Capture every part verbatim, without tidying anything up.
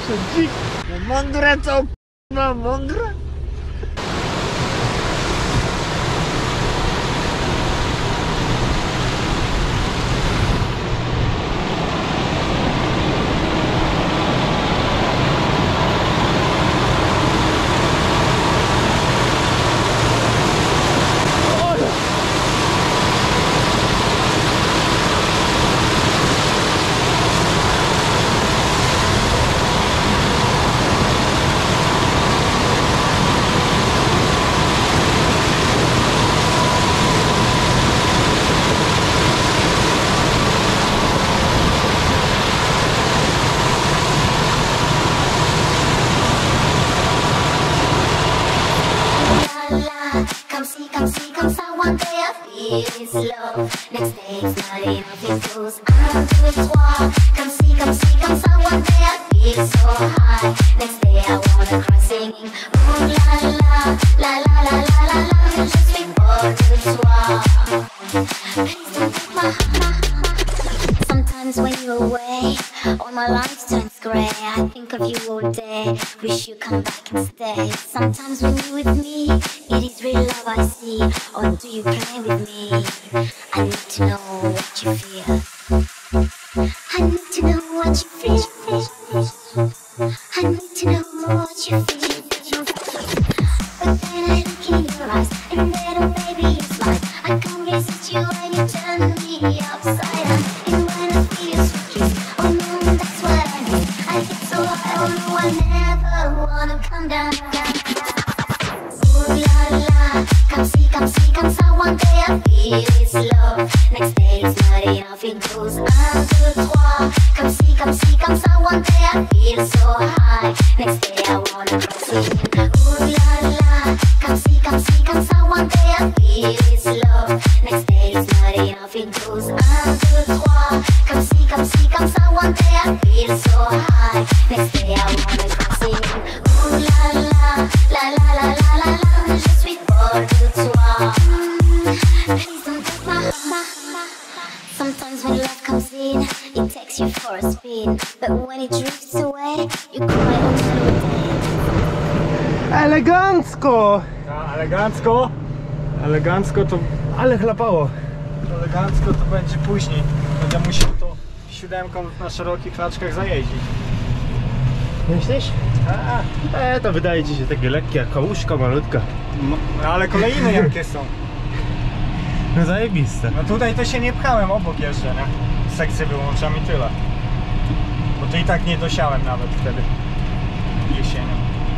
dzik. No mądre co, no mądre. Come see, come see, come so one day I feel it's love. Next day it's not enough, it goes on to its wall. Come see, come see, come so one day I feel so high. Next day I wanna cry singing, ooh la la, la la la la la la. Just before the soir. Please don't take my heart. Sometimes when you're away, all my life turns grey. I think of you all day, wish you come back and stay. Sometimes when you're with me, it is real love I see. Or do you play with me? I need to know what you feel. I need to know what you feel. I need to know what you feel. But then I look in your eyes, and then oh baby it's like I can't resist you when you turn me upside down. And when I feel your sweet kiss, oh no, that's what I need. I get so high, oh no, I never wanna come down. Ooh la la, come see, come see, come so one day I feel it's love. Next day it's not enough, it goes un, deux, trois. Come see, come see, come so one day I feel so high. Next day I wanna cross it. Ooh la la, come see, come see, come so one day I feel it's love. Next day it's not enough, it goes un, deux, trois. Come see, come see, come so one day I feel so high. Next day I wanna cross it. Ooh la la, la la la la la la. Je suis folle de toi. Please don't take my heart. Sometimes when love comes in, it takes you for a spin. But when it drifts away, you cry all through the day. Elegancko! A, elegancko? Elegancko to... Ale chlapało. Elegancko to będzie później. Będę musiał to siódemką na szerokich klaczkach zajeździć. Myślisz? A, E, to wydaje ci się takie lekkie, jak kałużka malutka. no ale kolejne jakie są. No zajebiste. No tutaj to się nie pchałem, obok jeżdżę, nie? Sekcję wyłączam i tyle. Bo to i tak nie dosiałem nawet wtedy jesienią.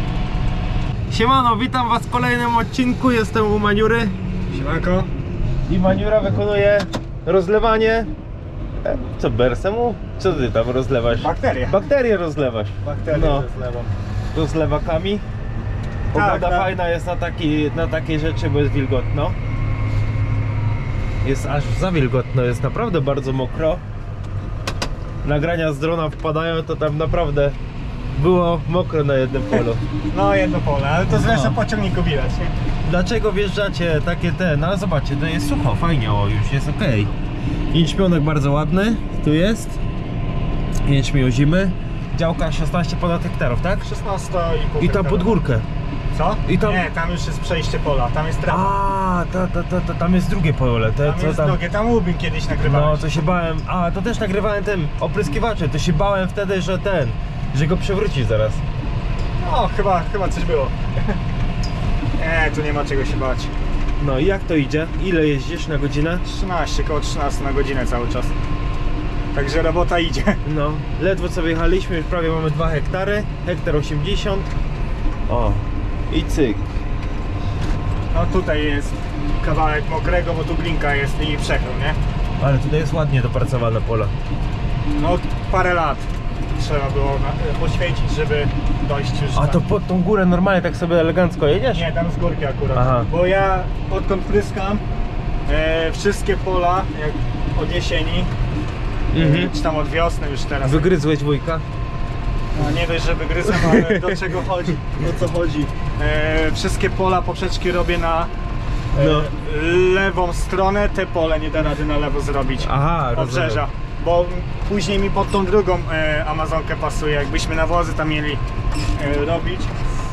Siemano, witam was w kolejnym odcinku, jestem u Maniury. Siemanko. I Maniura wykonuje rozlewanie. E, co, bersemu? Co ty tam rozlewasz? Bakterie. Bakterie rozlewasz. Bakterie No. rozlewam. Rozlewakami. Pogoda Tak, tak. fajna jest na, taki, na takie rzeczy, bo jest wilgotno. Jest aż za wilgotno, jest naprawdę bardzo mokro. Nagrania z drona wpadają, to tam naprawdę było mokro na jednym polu. No jedno pole, ale to zresztą No. po ciągniku widać, nie? Dlaczego wjeżdżacie takie te? No ale zobaczcie, to jest sucho, fajnie, o już jest ok. Jęczmionek bardzo ładny, tu jest. Jęczmień zimy. Działka szesnaście ponad hektarów, tak? szesnaście i pół I tam pod górkę. Co? I tam... Nie, tam już jest przejście pola, tam jest trawa. A, ta, ta, ta, ta, tam jest drugie pole, te, Tam co jest tam... drugie, tam Łubin kiedyś nagrywałem. No, to się bałem, a to też nagrywałem tym opryskiwaczem, to się bałem wtedy, że ten, że go przewróci zaraz. No, chyba, chyba coś było. Nie, tu nie ma czego się bać. No i jak to idzie? Ile jeździsz na godzinę? trzynaście, koło trzynaście na godzinę cały czas. Także robota idzie. No, ledwo co wyjechaliśmy, już prawie mamy dwa hektary, hektar osiemdziesiąt. O, i cyk. No tutaj jest kawałek mokrego, bo tu glinka jest i przechył, nie? Ale tutaj jest ładnie dopracowane pole. No parę lat trzeba było na, poświęcić, żeby dojść już A tam. to pod tą górę normalnie tak sobie elegancko jedziesz? Nie, tam z górki akurat. Aha. Bo ja odkąd pryskam e, wszystkie pola, jak od jesieni, Mhm. e, czy tam od wiosny już teraz. Wygryzłeś wujka? No nie dość, że wygryzam, ale do czego chodzi, o co chodzi. E, wszystkie pola, poprzeczki robię na e, No. lewą stronę, te pole nie da rady na lewo zrobić. Aha, Obrzeża. bo później mi pod tą drugą e, Amazonkę pasuje, jakbyśmy nawozy tam mieli e, robić.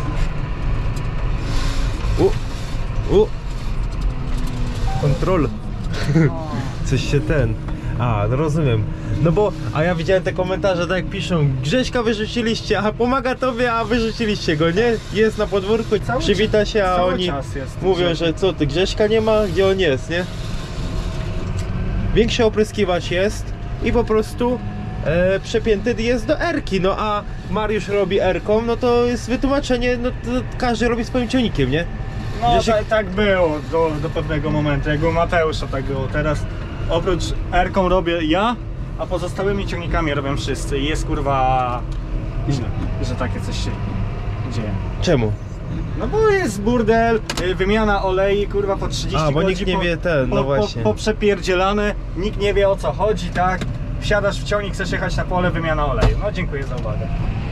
U, u. Kontrol. Coś się ten. A, no rozumiem. No bo, a ja widziałem te komentarze, tak jak piszą, Grześka wyrzuciliście, a pomaga tobie, a wyrzuciliście go, nie? Jest na podwórku, Cały przywita się, a cały oni czas jest. mówią, że co ty, Grześka nie ma, gdzie on jest, nie? Większy opryskiwacz jest i po prostu e, przepięty jest do erki, no a Mariusz robi erką, no to jest wytłumaczenie, no to każdy robi swoim ciągnikiem, nie? No Grzesiek... tak, tak było do, do pewnego momentu, jak u Mateusza tak było. Teraz oprócz erką robię ja, a pozostałymi ciągnikami robią wszyscy i jest kurwa źle, że takie coś się dzieje. Czemu? No bo jest burdel, y, wymiana olei kurwa po trzydzieści A, bo godzin, nikt nie po, wie ten, no po, właśnie. Po, po przepierdzielane, nikt nie wie o co chodzi, tak? Wsiadasz w ciągnik, chcesz jechać na pole, wymiana oleju. No dziękuję za uwagę.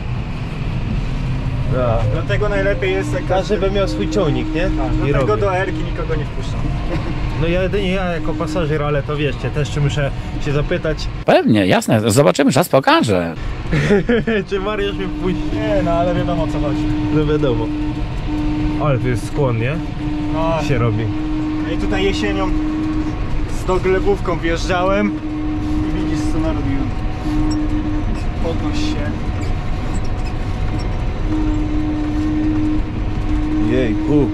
Da. Dlatego najlepiej jest jak Każdy by miał swój ciągnik, nie? tak, I dlatego robi. do erki nikogo nie wpuszczam. No ja jedynie ja jako pasażer, ale to wiecie, też czy muszę się zapytać, Pewnie, jasne, zobaczymy, czas pokaże. czy Mariusz mnie wpuści. Nie no, ale wiadomo o co chodzi. No wiadomo. Ale to jest skłon, nie? No, Się robi. no i tutaj jesienią z doglebówką wjeżdżałem i widzisz co narobiłem. Podnoś się. Jejku.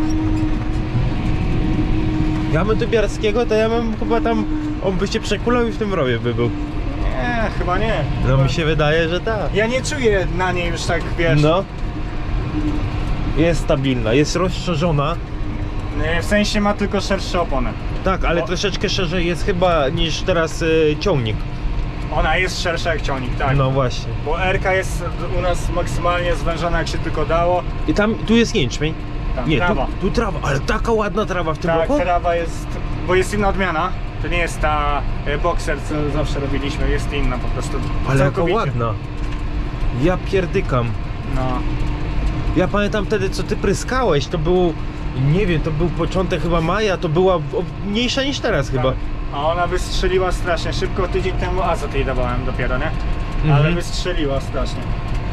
Ja bym tu Biarskiego, to ja bym chyba tam, on by się przekulał i w tym rowie by był. Nie, chyba nie. No Chyba... mi się wydaje, że tak. Ja nie czuję na niej już tak, wiesz. No. Jest stabilna, jest rozszerzona. Nie, w sensie ma tylko szersze opony. Tak, ale O. troszeczkę szerzej jest chyba niż teraz y, ciągnik. Ona jest szersza jak ciągnik, tak. No właśnie. Bo erka jest u nas maksymalnie zwężona jak się tylko dało. I tam, tu jest jęczmień. Tam Nie, trawa. Tu, tu trawa, ale taka ładna trawa w tym Tak, roku. trawa jest, bo jest inna odmiana. To nie jest ta e, boxer, co zawsze robiliśmy, jest inna po prostu. Ale jaka całkowicie. ładna. Ja pierdykam. No. Ja pamiętam wtedy, co ty pryskałeś, to był, nie wiem, to był początek chyba maja, to była o- mniejsza niż teraz chyba. Tak. A ona wystrzeliła strasznie szybko, tydzień temu azot jej dawałem dopiero, nie? Mhm. Ale wystrzeliła strasznie.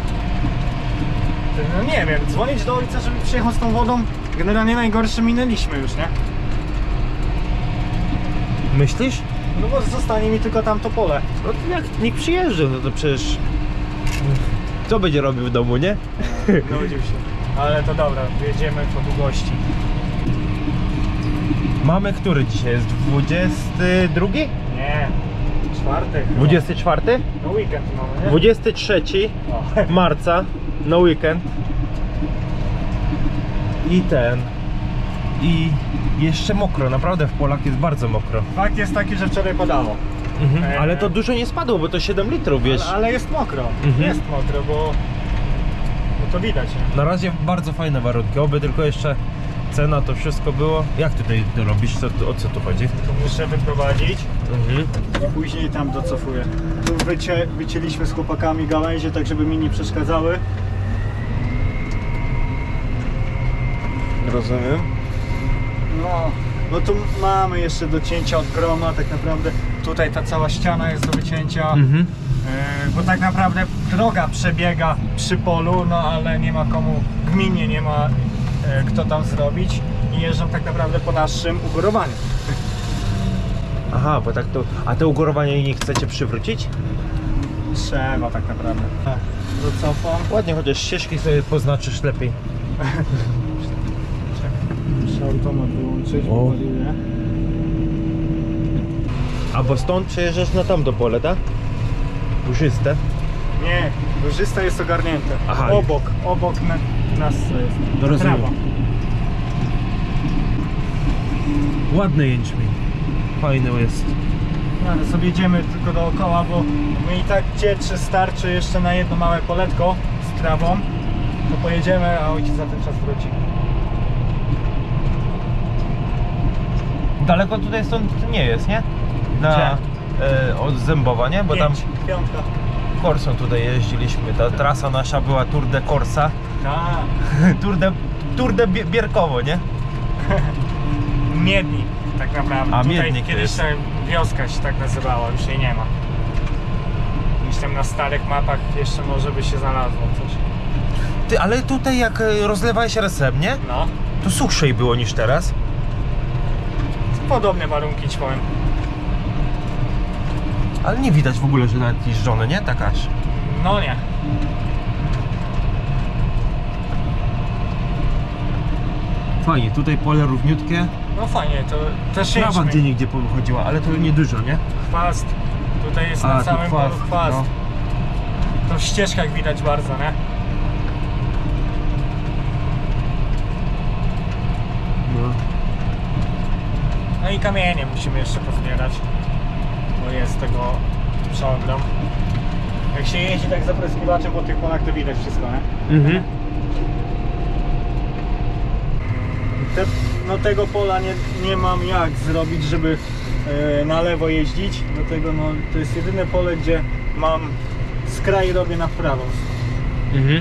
No nie wiem, dzwonić do ojca, żeby przyjechał z tą wodą, generalnie najgorsze minęliśmy już, nie? Myślisz? No bo zostanie mi tylko tamto pole. No to jak nikt przyjeżdża, no to przecież... Co będzie robił w domu, nie? Nudził się. Ale to dobra, jedziemy po długości. Mamy który dzisiaj jest? dwudziesty drugi? Nie, czwartek. chyba. dwudziesty czwarty? No weekend mamy, nie? dwudziestego trzeciego O. marca, no weekend. I ten. I jeszcze mokro, naprawdę w polach jest bardzo mokro. Fakt jest taki, że wczoraj padało. Mhm. Eee. Ale to dużo nie spadło, bo to siedem litrów, wiesz. Ale, ale jest mokro. Mhm. Jest mokro, bo... No to widać, nie? Na razie bardzo fajne warunki, oby tylko jeszcze cena, to wszystko było. Jak tutaj to robisz? Co, o co tu chodzi? To muszę wyprowadzić Mhm. i później tam docofuję. Tu wycie, wycięliśmy z chłopakami gałęzie, tak żeby mi nie przeszkadzały. Rozumiem. No, no tu mamy jeszcze do cięcia od groma, tak naprawdę tutaj ta cała ściana jest do wycięcia. Mhm. Yy, bo tak naprawdę droga przebiega przy polu, no ale nie ma komu, gminie nie ma yy, kto tam zrobić i jeżdżą tak naprawdę po naszym ugorowaniu. Aha, bo tak to... A te ugorowanie nie chcecie przywrócić? Trzeba tak naprawdę. Docofam. Ładnie, chociaż ścieżki sobie poznaczysz lepiej. Muszę automat wyłączyć, O. bo ładuje. A bo stąd przejeżdżasz na tamto pole, tak? Puszyste. Nie, górzysta jest ogarnięte. Aha. Obok, obok na, nas jest No rozumiem. trawa. Ładny jęczmień. Fajny jest. No, ale sobie jedziemy tylko dookoła, bo my i tak cieczy starczy jeszcze na jedno małe poletko z trawą. To pojedziemy, a ojciec za ten czas wróci. Daleko tutaj stąd nie jest, nie? Na, e, od Zębowa, nie? Bo tam Pięć, piątka. Corsą tutaj jeździliśmy. Ta trasa nasza była Tour de Corsa. Tak. Tour de, Tour de Bie- Bierkowo, nie? Miedni tak naprawdę. A, Tutaj Miednik to kiedyś jest. ta wioska się tak nazywała, już jej nie ma. Gdzieś tam na starych mapach jeszcze może by się znalazło coś. Ty, ale tutaj jak e, rozlewałeś resem, nie? No, To suchszej było niż teraz. podobne warunki ci powiem. Ale nie widać w ogóle, że nawet jeżdżone, nie? Tak aż. No nie. Fajnie, tutaj pole równiutkie. No fajnie, to też Trawa jedźmy. gdzie nigdzie wychodziła, ale to nie dużo, nie? Chwast. Tutaj jest A, na tu całym polu chwast, chwast. no. To w ścieżkach widać bardzo, nie? No. No i kamienie musimy jeszcze pozbierać, bo jest tego przeogrom. Jak się jeździ tak zapryskiwaczem po tych polach, to widać wszystko, nie? Mhm. Te, no tego pola nie, nie mam jak zrobić, żeby e, na lewo jeździć. Dlatego no, to jest jedyne pole, gdzie mam skraj robię na prawo. Mhm.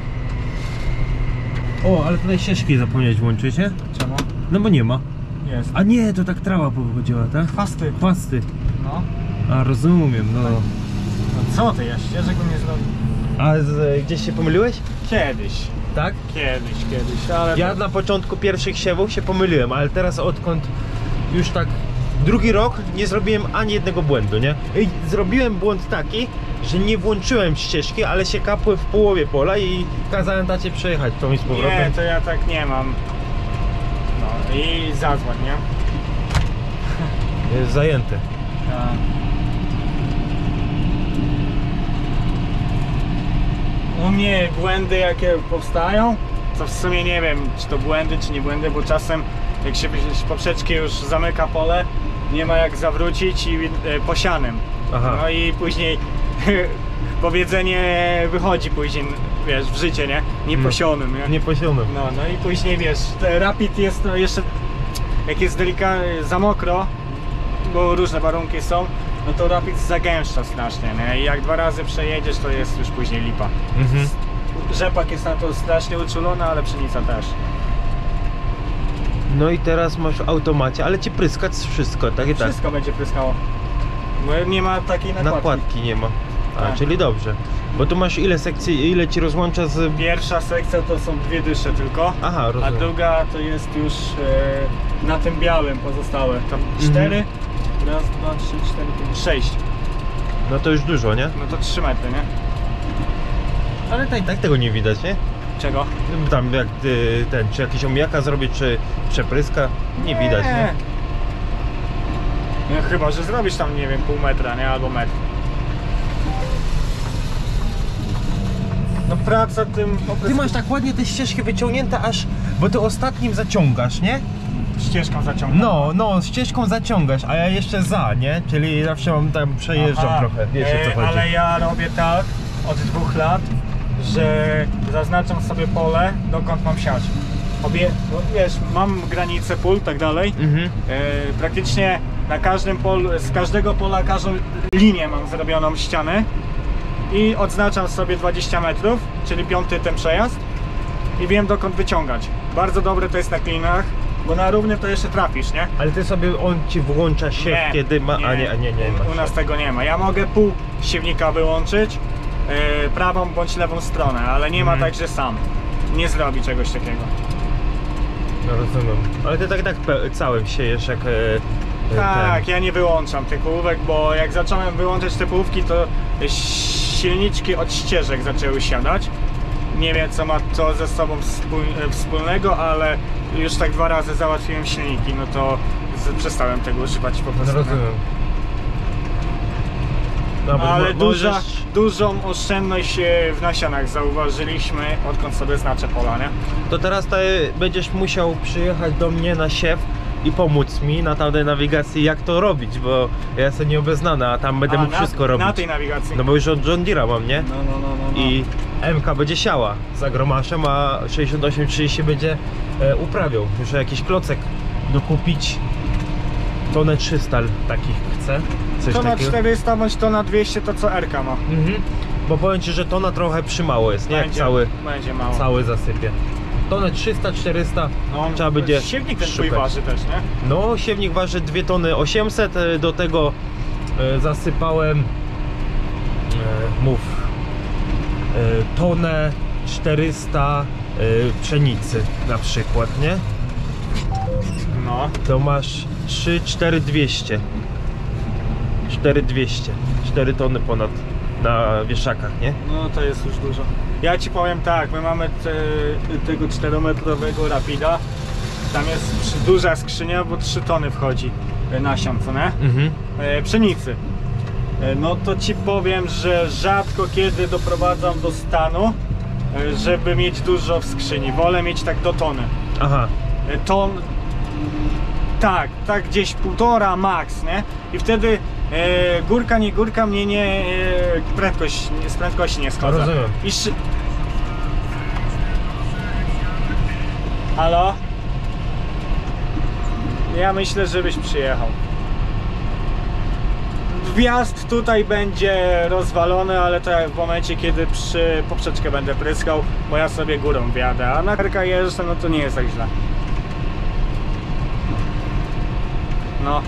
O, ale tutaj ścieżki zapomniałeś włączyć, nie? Czemu? No bo nie ma. Jest. A nie, to tak trawa powychodziła, tak? Chwasty. Chwasty. No. A, rozumiem, no. No co ty, ja ścieżek bym nie zrobił. A z, gdzieś się pomyliłeś? Kiedyś. Tak? Kiedyś, kiedyś, ale... Ja to- na początku pierwszych siewów się pomyliłem, ale teraz odkąd już tak drugi rok nie zrobiłem ani jednego błędu, nie? I zrobiłem błąd taki, że nie włączyłem ścieżki, ale się kapły w połowie pola i kazałem tacie przejechać tą i z powrotem. Nie, to ja tak nie mam. No i zadzwoń, nie? Jest zajęty. Tak. U mnie błędy jakie powstają, to w sumie nie wiem, czy to błędy, czy nie błędy, bo czasem jak się z poprzeczki już zamyka pole, nie ma jak zawrócić i e, posianym. Aha. No i później powiedzenie wychodzi później, wiesz, w życie, nie? Nieposionym, nie? Nie posiąłem. No, no i później wiesz, te rapid jest no jeszcze, jak jest delikatnie za mokro, bo różne warunki są, no to rapid zagęszcza strasznie, nie? I jak dwa razy przejedziesz, to jest już później lipa. Mhm. Rzepak jest na to strasznie uczulony, ale pszenica też. No i teraz masz w automacie, ale ci pryskać wszystko, tak i tak. Wszystko będzie pryskało. Bo nie ma takiej nakładki. Nakładki nie ma. A, Tak. czyli dobrze. Bo tu masz ile sekcji, ile ci rozłącza z... Pierwsza sekcja to są dwie dysze tylko, Aha, a rozumiem. druga to jest już e, na tym białym pozostałe. Tam Mhm. cztery, raz, dwa, trzy, cztery, pięć, sześć. No to już dużo, nie? No to trzy metry, nie? Ale tak, tak tego nie widać, nie? Czego? Tam jak y, ten, czy jakiś omijaka zrobić, czy przepryska, nie widać, nie? No chyba, że zrobisz tam, nie wiem, pół metra, nie? Albo metr. No praca tym... Ty masz tak ładnie te ścieżki wyciągnięte aż, bo ty ostatnim zaciągasz, nie? ścieżką zaciągną. No, no, ścieżką zaciągasz, a ja jeszcze za, nie? Czyli zawsze mam tam przejeżdżam Aha, trochę, wiesz o co e, chodzi. Ale ja robię tak od dwóch lat, że zaznaczam sobie pole, dokąd mam siać. Obie, no, wiesz, mam granicę pól, tak dalej. Mhm. E, praktycznie na każdym polu, z każdego pola każdą linię mam zrobioną ścianę i odznaczam sobie dwadzieścia metrów, czyli piąty ten przejazd i wiem dokąd wyciągać. Bardzo dobre to jest na klinach, bo na równy to jeszcze trafisz, nie? Ale ty sobie, on ci włącza siew, Nie, kiedy ma... A nie, a nie, nie u, ma. u nas tego nie ma. Ja mogę pół siewnika wyłączyć, yy, prawą bądź lewą stronę, ale nie ma Mhm. tak, że sam nie zrobi czegoś takiego. No rozumiem. Ale ty tak tak pe- całym siejesz jak... E, e, Tak, ten. ja nie wyłączam tych połówek, bo jak zacząłem wyłączać te połówki, to silniczki od ścieżek zaczęły siadać. Nie wiem, co ma to ze sobą wspól- wspólnego, ale już tak dwa razy załatwiłem silniki, no to z- przestałem tego używać po No prostu. rozumiem. Dobra, Ale mo- duża, możesz- dużą oszczędność e, w nasionach zauważyliśmy, odkąd sobie znaczę pola, nie? To teraz to będziesz musiał przyjechać do mnie na siew i pomóc mi na tamtej nawigacji, jak to robić, bo ja jestem nieobeznany, a tam będę A, mógł na, wszystko robić. Na tej nawigacji. No bo już od John Deere'a mam, nie? no, no, no, no, no. I M K będzie siała za gromaszem, a sześćdziesiąt osiem trzydzieści będzie e, uprawiał. Muszę jakiś klocek dokupić. Tonę trzysta takich chcę. Coś To na takiego. czterysta bądź to na dwieście to co Erka ma. Mhm. Bo powiem ci, że tona trochę przymało jest, nie? Jak Będzie, cały, będzie mało. cały zasypie. Tonę trzysta czterysta No, trzeba będzie siewnik ten twój szukać. waży też, nie? No, siewnik waży dwie tony osiemset, e, do tego e, zasypałem mów, y, tonę czterysta y, pszenicy na przykład, nie? No. To masz trzy, cztery dwieście. cztery dwieście. cztery tony ponad na wieszakach, nie? No to jest już dużo. Ja ci powiem tak, my mamy te, tego czterometrowego Rapida. Tam jest przy- duża skrzynia, bo trzy tony wchodzi e, nasion, co nie? Mhm. E, pszenicy. E, no to ci powiem, że rzadko kiedy doprowadzam do stanu, e, żeby mieć dużo w skrzyni. Wolę mieć tak do tony. Aha. E, ton... Tak, tak gdzieś półtora max, nie? I wtedy e, górka, nie górka mnie nie... E, prędkość, z prędkości nie schodzę. Rozumiem. I szy... Halo? Ja myślę, żebyś przyjechał. Wjazd tutaj będzie rozwalony, ale to jak w momencie, kiedy przy poprzeczkę będę pryskał, bo ja sobie górą wjadę, a na karka jeżdżę, no to nie jest tak źle. No.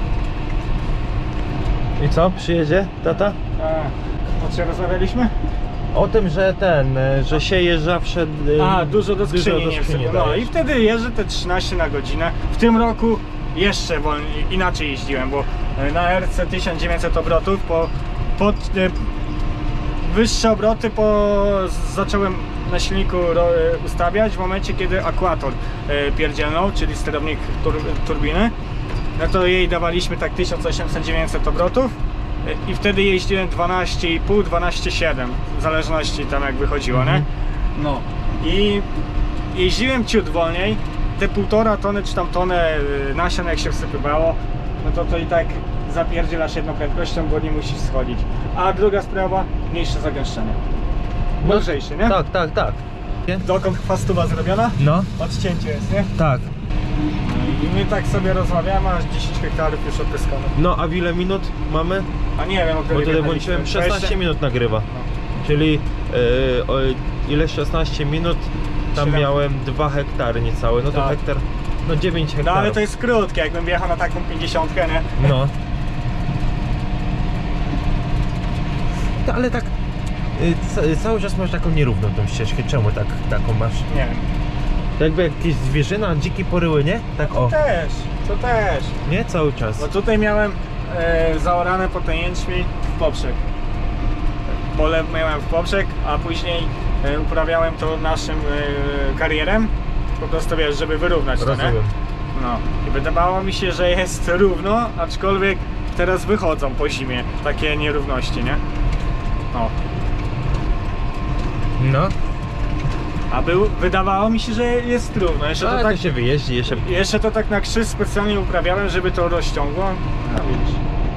I co? Przyjedzie tata? A, o czym rozmawialiśmy? O tym, że ten, y, że sieje zawsze... y, A, dużo do skrzyni do nie skrzyni wsypu. No dajesz. i wtedy jeżdżę te trzynaście na godzinę. W tym roku jeszcze wolniej, inaczej jeździłem, bo na R C tysiąc dziewięćset obrotów po, pod, e, wyższe obroty po, zacząłem na silniku ro, ustawiać w momencie, kiedy akwator e, pierdzielnął, czyli sterownik tur, turbiny. No to jej dawaliśmy tak tysiąc osiemset dziewięćset obrotów e, i wtedy jeździłem dwanaście i pół, dwanaście przecinek siedem, w zależności tam jak wychodziło, Mhm. nie? No i jeździłem ciut wolniej, te półtora tony czy tam tonę y, nasion jak się wsypywało, no to to i tak zapierdzielasz jedną prędkością, bo nie musisz schodzić. A druga sprawa, mniejsze zagęszczenie. No, Lżejszy, nie? Tak, tak, tak. Nie? Dokąd chwastuwa zrobiona? No, Odcięcie jest, nie? tak. I my tak sobie rozmawiamy, aż dziesięć hektarów już odpryskano. No, a w ile minut mamy? A nie wiem, o Bo której tutaj wjechaliśmy. włączyłem szesnaście dwadzieścia minut nagrywa. Czyli y, o, ile szesnaście minut, tam Siedem. miałem dwa hektary niecałe, no to Tak. hektar, no dziewięć No hektarów. ale to jest krótkie, jakbym wjechał na taką pięćdziesiątkę, nie? No. To, ale tak, y, ca- cały czas masz taką nierówną tą ścieżkę, czemu tak, taką masz? Nie wiem. To jakby jakieś zwierzyna, dziki poryły, nie? Tak o, Też, to też. nie? Cały czas. Bo tutaj miałem e, zaorane potem jęczmień w poprzek. Pole miałem w poprzek, a później e, uprawiałem to naszym e, karierem. Po prostu wiesz, żeby wyrównać to, nie? Rozumiem. No. I wydawało mi się, że jest równo, aczkolwiek teraz wychodzą po zimie takie nierówności, nie? O. No, A był, wydawało mi się, że jest równo. Jeszcze a to tak tak się wyjeździ, jeszcze... Jeszcze to tak na krzyż specjalnie uprawiałem, żeby to rozciągło. A widzisz.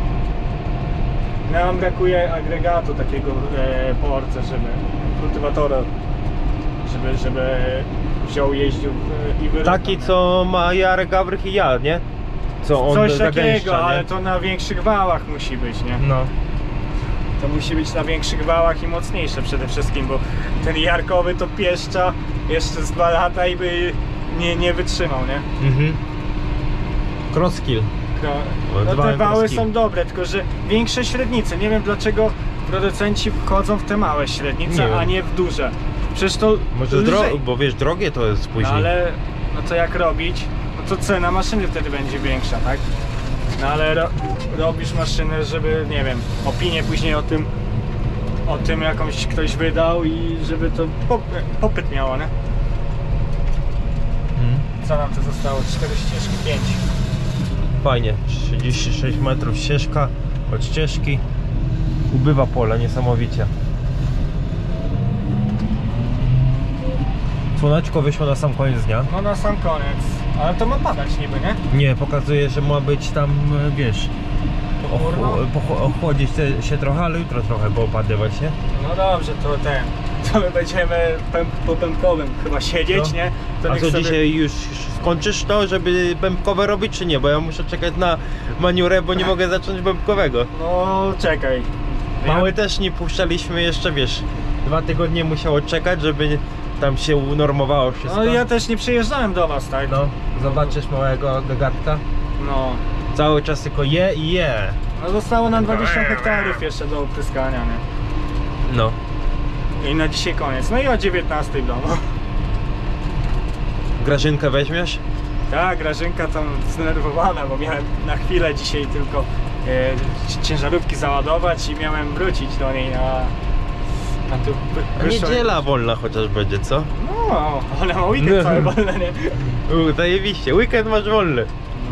Nam brakuje agregatu takiego e, po orce, żeby kultywatora, żeby, żeby wziął, jeździł e, i wyrównał. Taki, co ma Jarek Gawrych i ja, nie? Co on Coś zagęszcza, takiego, nie? ale to na większych wałach musi być, nie? No. To musi być na większych wałach i mocniejsze przede wszystkim, bo ten jarkowy to pieszcza jeszcze z dwa lata i by nie, nie wytrzymał, nie? Mhm. Crosskill. No Dwa te wały krosski. są dobre, tylko że większe średnice. Nie wiem dlaczego producenci wchodzą w te małe średnice, Nie wiem. a nie w duże. Przecież to Może lżej. dro... bo wiesz, drogie to jest No później. ale no to jak robić? No to cena maszyny wtedy będzie większa, tak? No ale ro robisz maszynę, żeby, nie wiem, opinię później o tym, o tym jakąś ktoś wydał i żeby to pop popyt miało, nie? Mhm. Co nam to zostało? cztery ścieżki, pięć. Fajnie, trzydzieści sześć metrów ścieżka od ścieżki. Ubywa pola niesamowicie. Słoneczko wyszło na sam koniec dnia. No na sam koniec. Ale to ma padać niby, nie? Nie, pokazuje, że ma być tam, wiesz, Pochmurno? och- poch- ochłodzić te- się trochę, ale jutro trochę poopadywać, nie? No dobrze, to ten. To my będziemy pęp, po pępkowym chyba siedzieć, No. nie? To A niech co sobie- dzisiaj już skończysz to, żeby bębkowe robić, czy nie? Bo ja muszę czekać na maniurę, bo nie mogę zacząć bębkowego. No czekaj. Mały też nie puszczaliśmy jeszcze, wiesz, dwa tygodnie musiało czekać, żeby tam się unormowało wszystko. No ja też nie przyjeżdżałem do was, tak? No, zobaczysz małego gagatka. No. Cały czas tylko je i je. No zostało nam dwadzieścia hektarów jeszcze do opryskania, nie? No. I na dzisiaj koniec. No i o dziewiętnastej w domu. Grażynkę weźmiesz? Tak, Grażynka tam zdenerwowana, bo miałem na chwilę dzisiaj tylko e, ciężarówki załadować i miałem wrócić do niej na, na tu A niedziela wolna chociaż będzie, co? No, ale ma weekend No. cały wolny, nie? U, zajebiście, weekend masz wolny.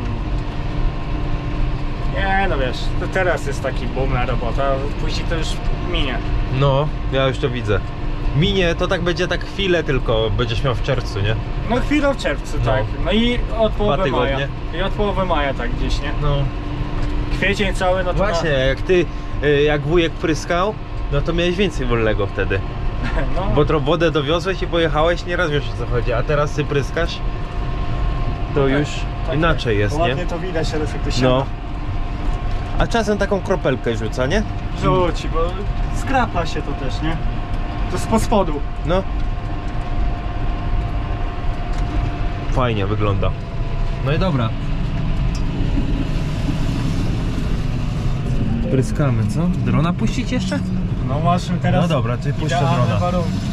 Nie, no wiesz, to teraz jest taki boom na robota, później to już minie. No, ja już to widzę. Minie, to tak będzie tak chwilę tylko, będziesz miał w czerwcu, nie? No chwilę w czerwcu, No. tak. No i od połowy tygodnie. maja. I od połowy maja tak gdzieś, nie? No. Kwiecień cały, no to Właśnie, jak ty, y, jak wujek pryskał, no to miałeś więcej wolnego wtedy. Na, no, Bo to wodę dowiozłeś i pojechałeś, nieraz wiesz o co chodzi, a teraz ty pryskasz, to już tak, inaczej jest, nie? ładnie to widać, ale jak to się No. A czasem taką kropelkę rzuca, nie? rzuci, bo skrapla się to też, nie? To spod spodu. No. Fajnie wygląda. No i dobra. Pryskamy, co? Drona puścić jeszcze? No masz teraz No dobra, ty puszczę idealne drona. warunki.